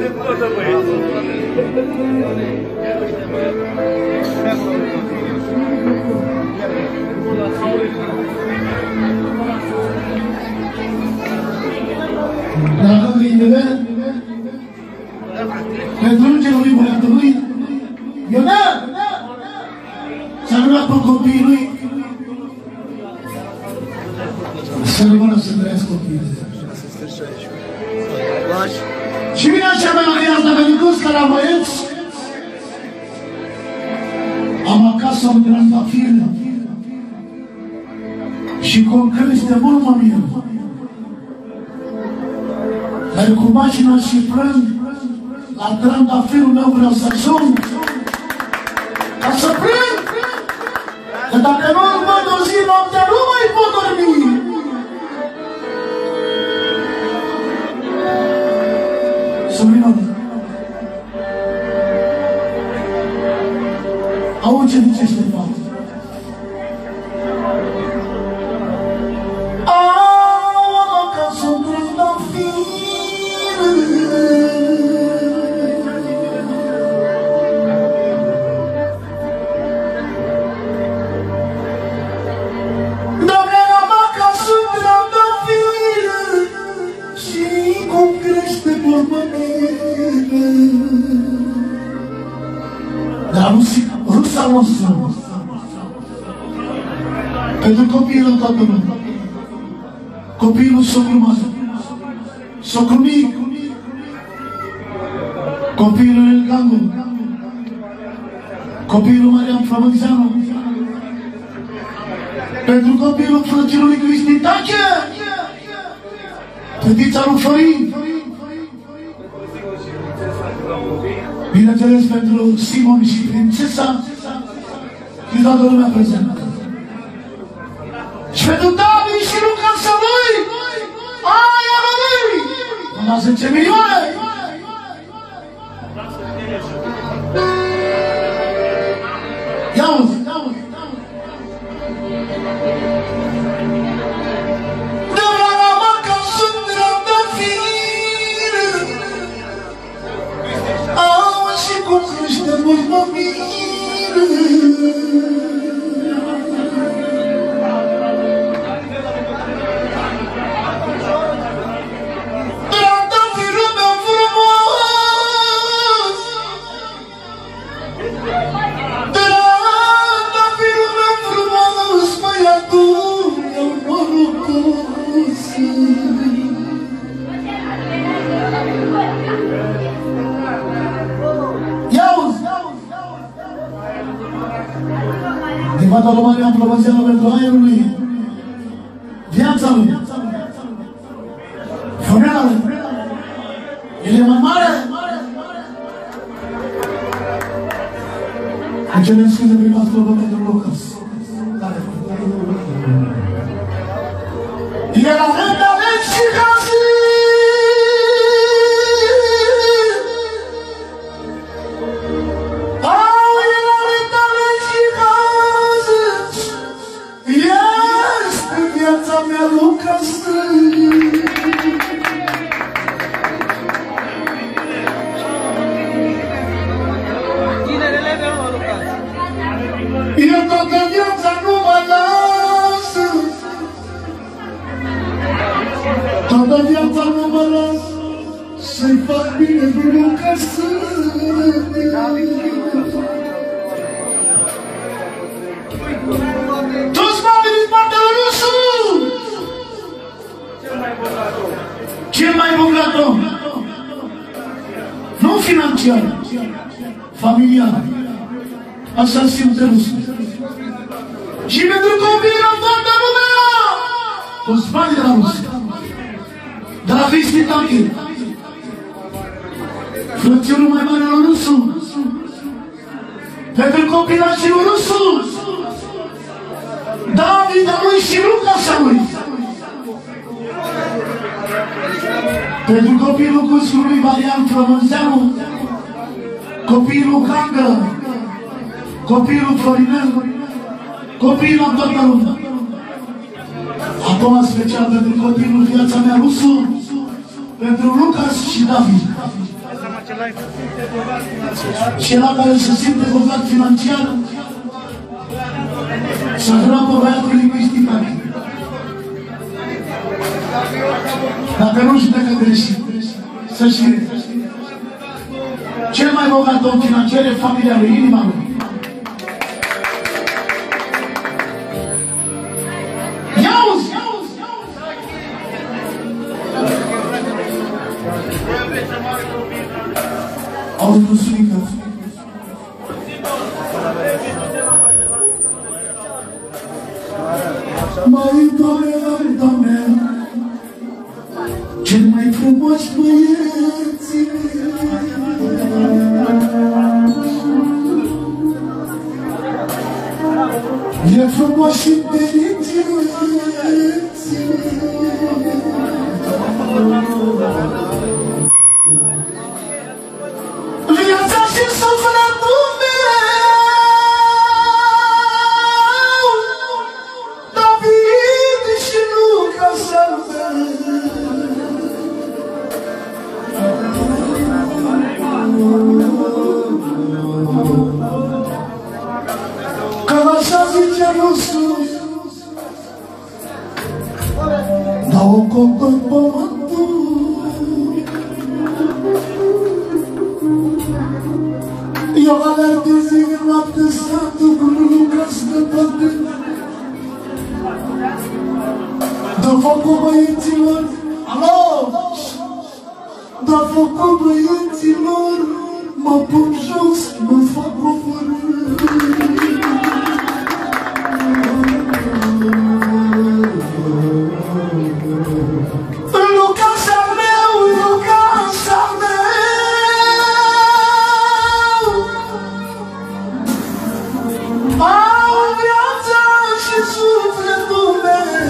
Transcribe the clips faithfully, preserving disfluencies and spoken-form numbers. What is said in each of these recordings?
Dragă Gândele, pentru îngerului băiatului, Ionel, s-a rugat pe copiii lui să rămână să trăiască copiii. Și vine așa melodia asta pentru toți care am băieți. Am acasă un trandafir și cum crește mult mă mir. Dar cu mașina și plâng, la trandafirul meu vreau să sun, ca să plâng, că dacă nu-l văd o zi noaptea, nu mai pot dormi. Sorinor, auzi ce zice Ștefan. Dar rusa nostru, pentru copiilor toată lumea, copilul socru mare, socru mic, copilul Elgangu, copilul Marian Flămânzeanu, pentru copilul frățilului Cristi Tache, fetița lui Florin, bineînțeles pentru Simon și prințesa și toată lumea prezentă. Și pentru David și Lucas lui, aia lui, până la zece milioane. Ia-uzi! Cum crește mult mă miră. Trandafirul meu frumos, trandafirul meu frumos, băiatul meu norocos. Din fata lui Marian Flămânzeanu pentru aerul lui, viața lui, fânela lui, el e mai mare. Cu cele scuze prin pastorul pentru Lucas. El a rând ales și casi. Viața mea, Lucas. Tinerele meu, Lucas. Eu toată viața nu mă las. Toată viața nu mă las să-i fac bine lui Lucas. Toți oamenii din partea lui Rusu! Cel mai bogat om! Nu financiar, familiar. Așa simte Rusu. Și pentru copiii în toată lumea! Toți banii de la Rusu. De la Cristi Tache. Frățiorul mai mare al Rusu. Pentru copilașii lui Rusu. David a lui și Lucas a lui. Pentru copilul cuscului Marian Flămânzeanu, copilul Cangă, copilul Florinel, copilul la toată lumea. Acum special pentru copilul Viața mea Rusu, pentru Lucas și David. Și la care se simte bogat financiar, să vrea pe băiatul lingvistic aici. Dacă nu judecă greșit, să știe. Cel mai bogat om financiar e familia lui, inima lui. Iauzi! Auzi, Rusunică. Mai doamne, doamne, cel mai frumos băieții e frumos și inteligenți. Viața și sufletul meu, David și Luca Salve. Că așa zice Iisus, dau o copă în pământul. Eu alerg de zi în noapte satul cu Luca scăpate. Dă focul băieților, alo! Dă focul băieților, mă pun jos, mă fac coborât. Luca s-al meu, Luca s-al meu, au viața și sufletul meu.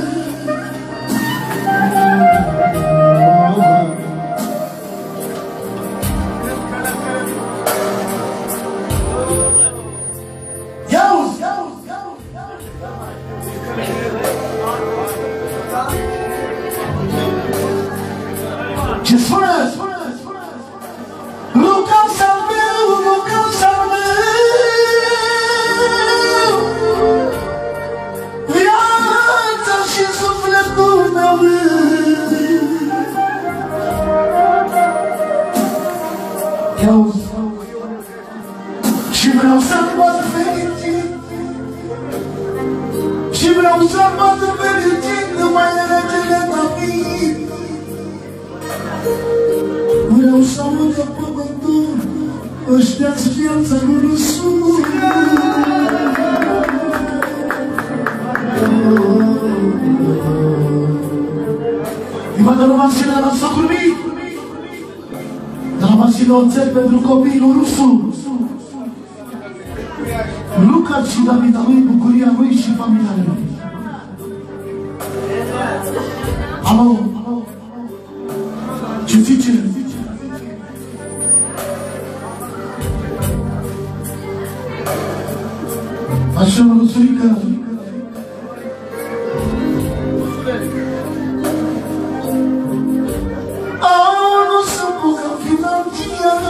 Iauzi! Ce spune? Luca s-al meu, Luca s-al meu, viața și sufletul meu. Iauzi! Și vreau să-l văd fericit, și vreau să-l văd fericit, numai regele David. Vreau să aud că pământul ăștia-ți viața lui Iisus. Îi văd rămasile la socul mic, rămasile oțel pentru copilul Rusu. Luca și David, a lui, bucuria lui și familia lui. Alo? Ce zice? Așa, Rusurică. Oh, nu sunt bogat financiar.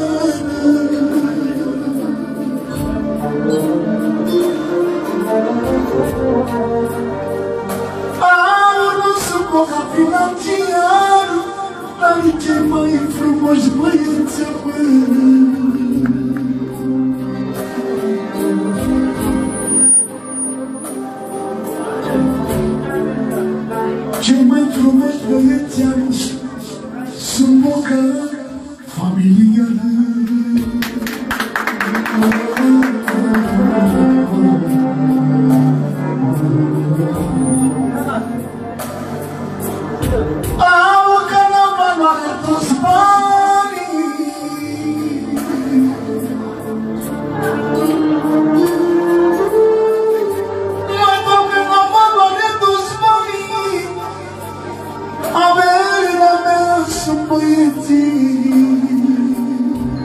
Oh, nu sunt bogat financiar, dar ce mai frumos băieți cei mai frumos băieți sunt bogat familia. Au că la valoare toți banii, mai doamne la valoare toți banii, averile mea sunt băieții.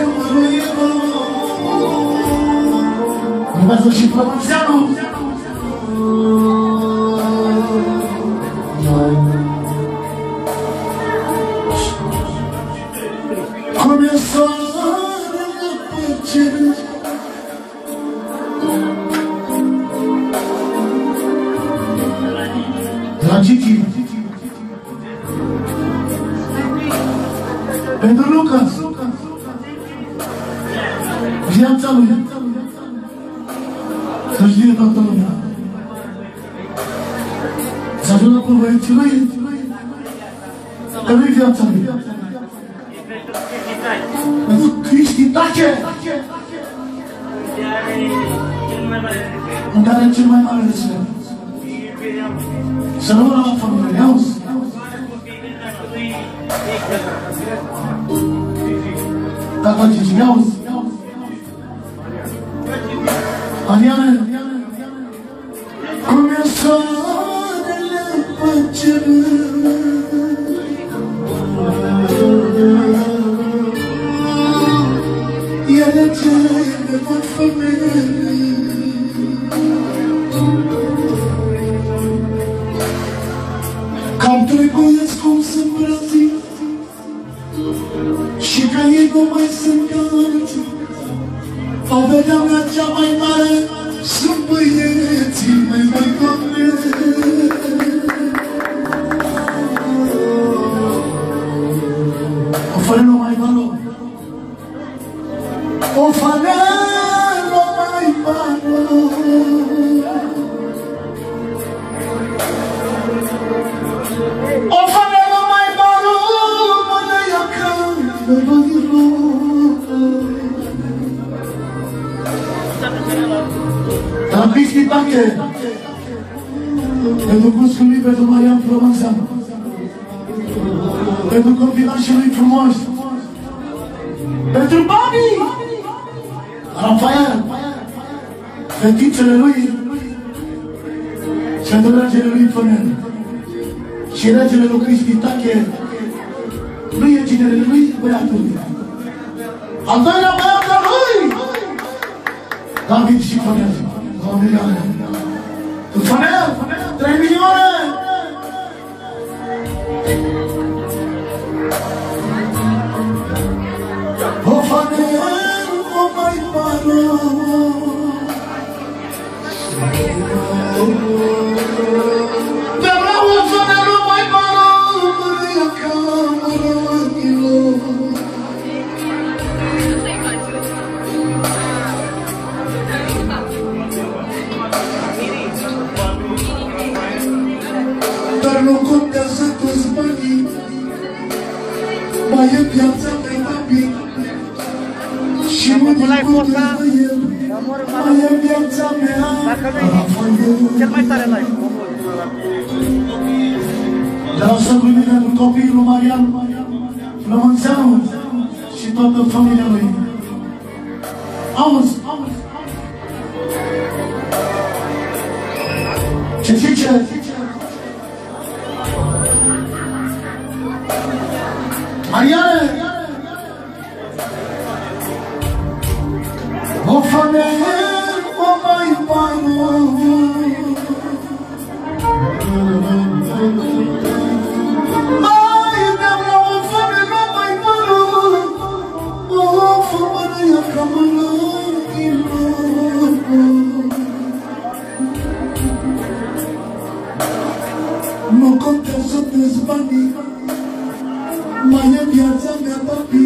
Urmează și Flămânzeanu. Cum e soarele pe cer, Dragii, pentru Lucas, viața lui, să știe toată lumea, să ajungă cu băieții lui, că nu-i viața lui. Pentru Cristi Tache, unde are cel mai mare respect. Să rămână la familie, auzi? Tata Gigi, auzi? Ariane, cum e soarele pe cer, ele cele văd femei. Cam trei băieți cum sunt brații și că ei nu mai sunt ca alții. Averea mea cea mai mare sunt băieții mei, mai Doamne. O fanelă mai malo, o fanelă mai malo, o fanelă mai maro, mă lăia ca dar Cristi Tache, pentru cuscul lui, pentru Marian Flămânzeanu, pentru copilașii lui frumoși, pentru Babi, Rafael, fetițele lui și pentru regele lui Fonel. Și regele lui Cristi Tache nu e ginerele lui, băiatul lui. Al doilea băiat al lui, David și Fonel. două milioane. Tu Fonel, trei milioane. O Fonel, o mai mare. Te vreau o Fonel, o mai mare, măria camerănilor. Dar nu contează toți banii, mai e viața mea, Babi, și mă contează el, mai e viața mea, Rafael. Cel mai tare live. Vreau să primim pentru copiii lui Marian Flămânzeanu și toată familia lui. Auzi, auzi. Ce zice? Mariane! O femeie, o mai mare, mai de-a o femeie, o mai mare, o femeie ca mănăchilor. Nu contează toți banii, mai e viața mea, Babi.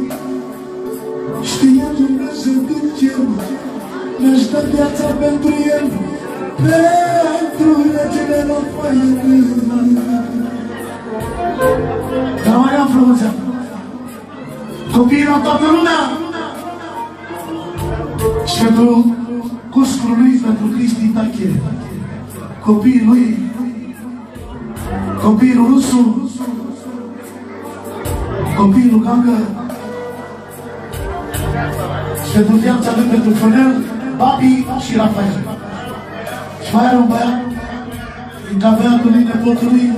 Știe Dumnezeu din cer, ne-aș da viața pentru el, pentru regele Rafael. Dar mai am Flămânzeanu, copiii la toată lumea și pentru cuscul lui, pentru Cristi Tache, copiii lui, copiii Rusu, copiii lui Ganga, și pentru viața lui, pentru Fonel, Babi și Rafael. Și mai are un băiat din caveatul lui, nepotul lui,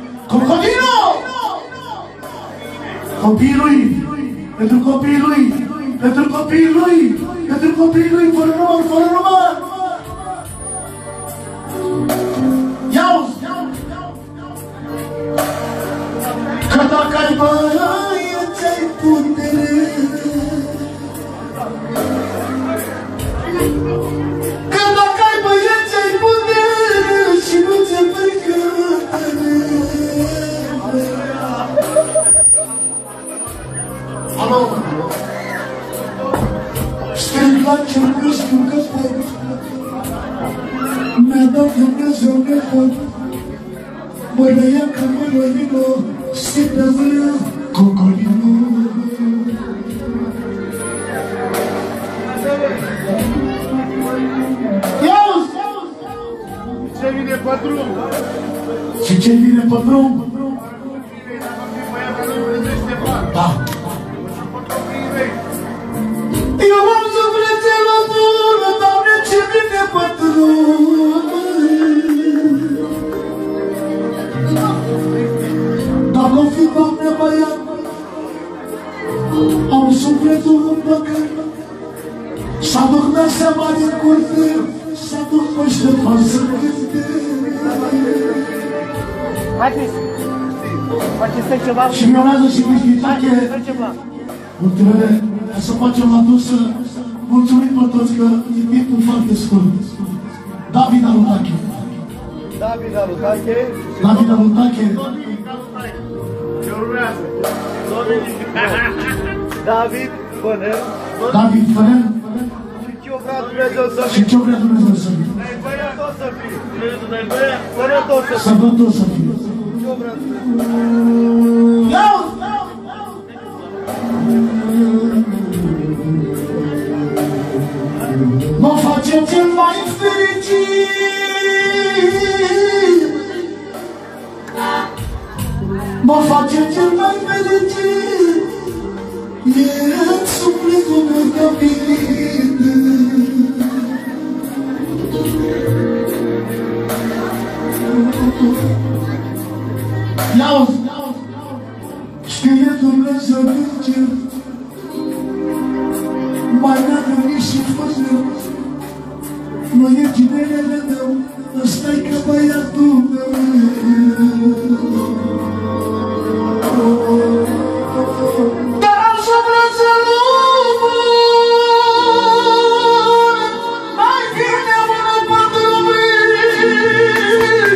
Crocodilo! Copiii lui, pentru copiii lui, pentru copiii lui, pentru copiii lui, fără număr, fără număr. Ia-uzi! Că dacă ai băieți, ai putere, că dacă ai băieți, ai putere și nu ți-e frică. Alo? Strig la cer, nu știu că pot. Mi-a dat Dumnezeu nepot. Măi de ea că mă rămino, sfântă mea, cocolino. Ia-uzi! Ce vine pe drum? Și ce vine pe drum? Da. Eu am sufletelă bună, Doamne, ce vine pe drum. Dacă o fi, Doamne, băiat, am sufletul în păcat, s-aduc seama din curte, s-aduc pe Ștefan să cânte. Haideți! Faceți ceva? Și mi-onează și Cristiitache. Ultimele, să facem la dusă. Mulțumim pe toți că e timpul foarte scurt. David Alutache. David Alutache. David Alutache. David Fănel. David Fănel. Și ce-o vrea Dumnezeu să fie? Și ce-o vrea Dumnezeu să fie? Sănătos să fie. Sănătos să fie. Sănătos să fie. Ce-o vrea Dumnezeu? Ia-uzi! Mă face cel mai fericit, mă face cel mai fericit, e în sufletul meu David. Ia-uzi! Știe Dumnezeu din cer, mai n-am venit și făzeu, nu e tinerele meu, ăsta-i că băiatul meu. Dar am sufletelul bun, mai vine unul pe drumii.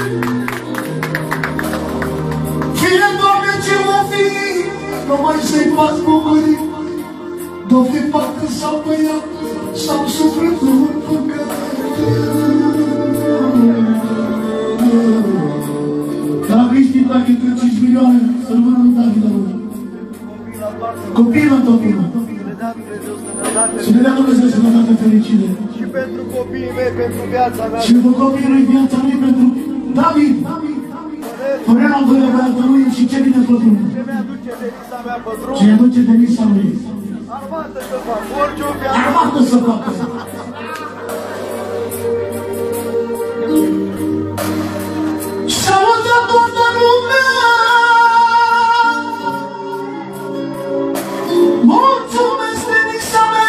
Fie, Doamne, ce o fi, nu mai să-i fac bucurii, d-o fi fată sau băiat, sau sufletul în păcat. Dar la Cristiitache între cinci milioane, să rămână lui David Alutache. Copiii la topilă. Să ne dea Dumnezeu sănătate fericire. Și pentru copiii mei, pentru viața mea. Și pentru copiii lui, viața lui, pentru David. Fănel al doilea băiatul lui și ce vine pe drum. Ce mi-aduce Denisa mea pe drum. Ce aduce Denisa lui. Armată să fac, orice-o viață. Armată să facă. Și auzea toată lumea. Mulțumesc, Denisa mea.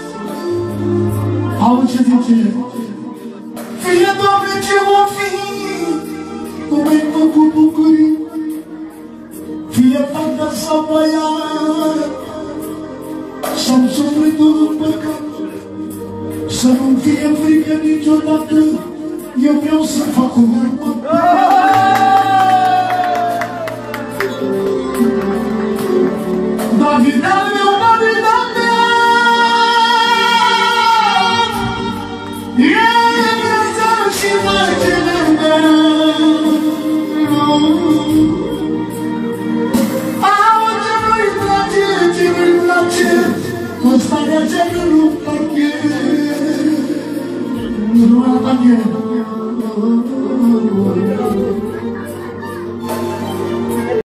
Auzi ce zice? Fie, Doamne, ce o fi, nu mi-ai făcut bucurii. Fie fata sau băiat, să-mi sufletul în păcat, să nu-mi fie frică niciodată, eu vreau să fac o urmă.